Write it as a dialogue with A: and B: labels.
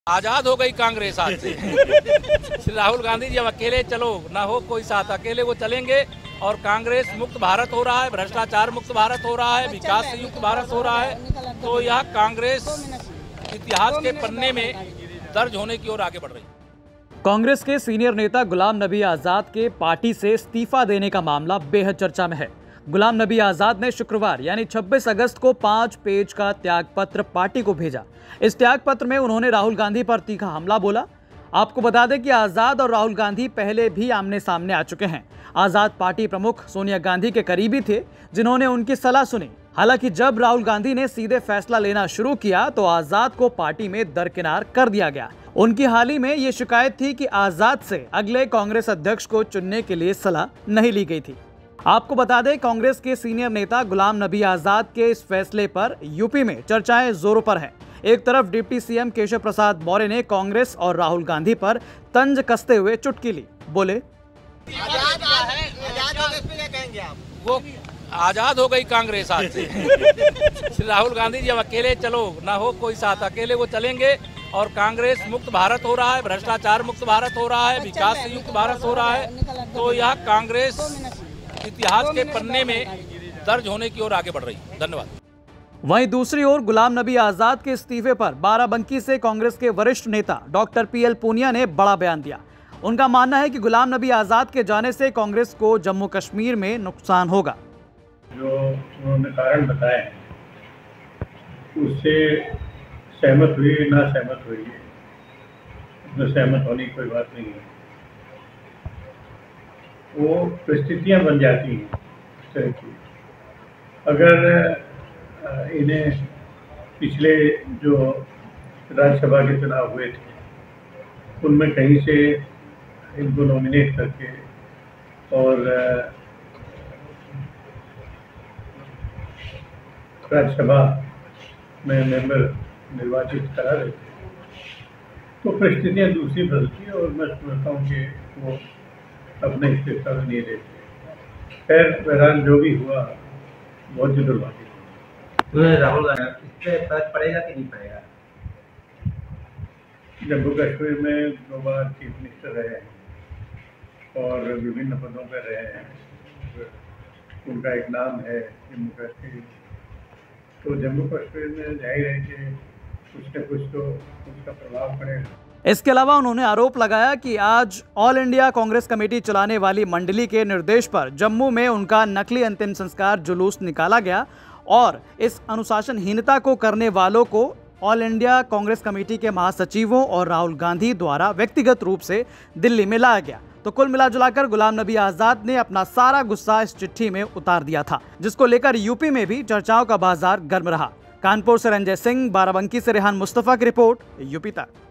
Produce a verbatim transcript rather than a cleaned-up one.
A: आजाद हो गई कांग्रेस आज से। राहुल गांधी जी अब अकेले चलो ना हो कोई साथ, अकेले वो चलेंगे और कांग्रेस मुक्त भारत हो रहा है, भ्रष्टाचार मुक्त भारत हो रहा है, विकास से युक्त भारत हो रहा है। तो यह कांग्रेस इतिहास के पन्ने में दर्ज होने की ओर आगे बढ़ रही है।
B: कांग्रेस के सीनियर नेता गुलाम नबी आजाद के पार्टी से इस्तीफा देने का मामला बेहद चर्चा में है। गुलाम नबी आजाद ने शुक्रवार यानी छब्बीस अगस्त को पांच पेज का त्याग पत्र पार्टी को भेजा। इस त्याग पत्र में उन्होंने राहुल गांधी पर तीखा हमला बोला। आपको बता दें कि आजाद और राहुल गांधी पहले भी आमने सामने आ चुके हैं। आजाद पार्टी प्रमुख सोनिया गांधी के करीबी थे, जिन्होंने उनकी सलाह सुनी। हालांकि जब राहुल गांधी ने सीधे फैसला लेना शुरू किया तो आजाद को पार्टी में दरकिनार कर दिया गया। उनकी हाल ही में ये शिकायत थी कि आजाद से अगले कांग्रेस अध्यक्ष को चुनने के लिए सलाह नहीं ली गई थी। आपको बता दें, कांग्रेस के सीनियर नेता गुलाम नबी आजाद के इस फैसले पर यूपी में चर्चाएं जोरों पर हैं। एक तरफ डिप्टी सीएम केशव प्रसाद मौर्य ने कांग्रेस और राहुल गांधी पर तंज कसते हुए चुटकी ली। बोले,
A: आजाद आजाद क्या कहेंगे आप? वो आजाद हो गई कांग्रेस आज से। राहुल गांधी जी अब अकेले चलो ना हो कोई साथ, अकेले वो चलेंगे और कांग्रेस मुक्त भारत हो रहा है, भ्रष्टाचार मुक्त भारत हो रहा है, विकास से युक्त भारत हो रहा है। तो यह कांग्रेस इतिहास के पन्ने में दर्ज होने की ओर आगे बढ़ रही है। धन्यवाद।
B: वहीं दूसरी ओर गुलाम नबी आजाद के इस्तीफे पर बाराबंकी से कांग्रेस के वरिष्ठ नेता डॉक्टर पी एल पूनिया ने बड़ा बयान दिया। उनका मानना है कि गुलाम नबी आजाद के जाने से कांग्रेस को जम्मू कश्मीर में नुकसान होगा।
C: जो उन्होंने कारण बताए उससे सहमत हुई ना सहमत हुई, उसमें सहमत होने की कोई बात नहीं है। वो परिस्थितियां बन जाती हैं इस तरह की। अगर इन्हें पिछले जो राज्यसभा के चुनाव हुए थे उनमें कहीं से इनको नॉमिनेट करके और राज्यसभा में मेंबर निर्वाचित करा देते तो परिस्थितियां दूसरी बदलती और मैं समझता हूँ कि वो अपने इस्तीफा नहीं देते। खैर बहरहाल जो भी हुआ बहुत ही दुर्भाग्य।
D: राहुल गांधी इससे फर्क पड़ेगा कि नहीं पड़ेगा?
C: जम्मू कश्मीर में दो बार चीफ मिनिस्टर रहे हैं और विभिन्न पदों पर रहे हैं। उनका एक नाम है जम्मू कश्मीर, तो जम्मू कश्मीर में जाहिर है कि कुछ न कुछ तो उसका प्रभाव पड़ेगा।
B: इसके अलावा उन्होंने आरोप लगाया कि आज ऑल इंडिया कांग्रेस कमेटी चलाने वाली मंडली के निर्देश पर जम्मू में उनका नकली अंतिम संस्कार जुलूस निकाला गया और इस अनुशासनहीनता को करने वालों को ऑल इंडिया कांग्रेस कमेटी के महासचिवों और राहुल गांधी द्वारा व्यक्तिगत रूप से दिल्ली में लाया गया। तो कुल मिलाजुलाकर गुलाम नबी आजाद ने अपना सारा गुस्सा इस चिट्ठी में उतार दिया था, जिसको लेकर यूपी में भी चर्चाओं का बाजार गर्म रहा। कानपुर से रंजय सिंह, बाराबंकी से रेहान मुस्तफा की रिपोर्ट, यूपी तक।